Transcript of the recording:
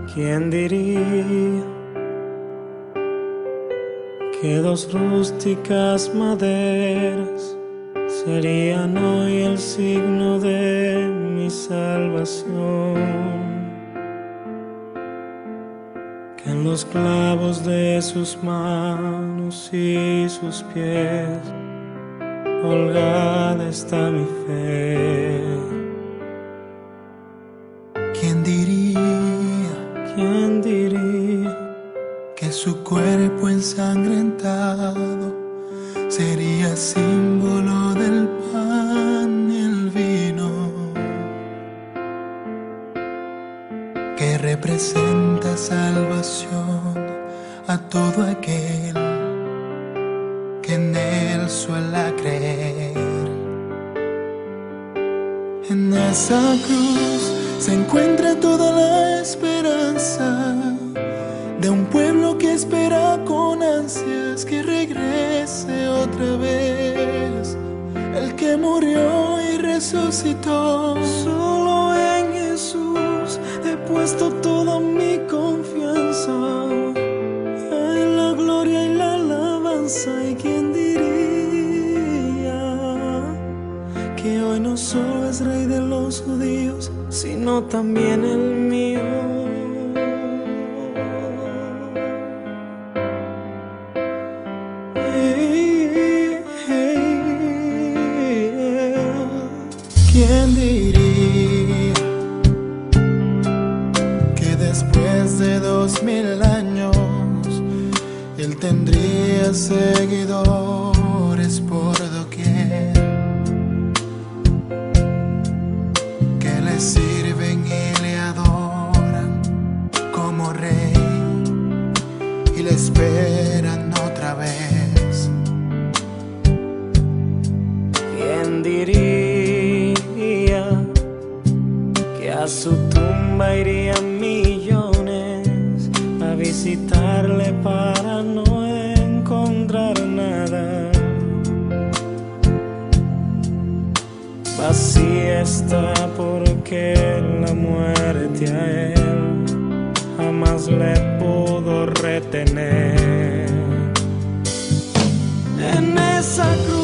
¿Quién diría que dos rústicas maderas serían hoy el signo de mi salvación? Que en los clavos de sus manos y sus pies colgada está mi fe. ¿Quién diría que su cuerpo ensangrentado sería símbolo del pan y el vino, que representa salvación a todo aquel que en él suela creer? En esa cruz se encuentra toda la esperanza de un pueblo que espera con ansias que regrese otra vez el que murió y resucitó. Solo en Jesús he puesto toda mi confianza, en la gloria y la alabanza. ¿Y quién diría que hoy no solo es rey de los judíos, sino también el mío? ¿Quién diría que después de 2000 años él tendría seguidores por doquier, que le sirven y le adoran como rey y le esperan otra vez? ¿Quién diría que a su tumba irían millones a visitarle para no encontrar nada? Vacía está porque la muerte a él jamás le pudo retener. En esa cruz